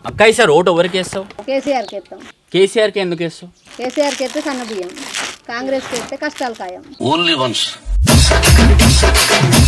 అక్క ఈసారి ఓటు ఎవరికి వేస్తావు? కేసీఆర్కి వేస్తాం. కేసీఆర్కి ఎందుకు వేస్తావు? కేసీఆర్కి వేస్తే సన్న బియ్యం, కాంగ్రెస్కి వేస్తే కష్టాలు ఖాయం. Only once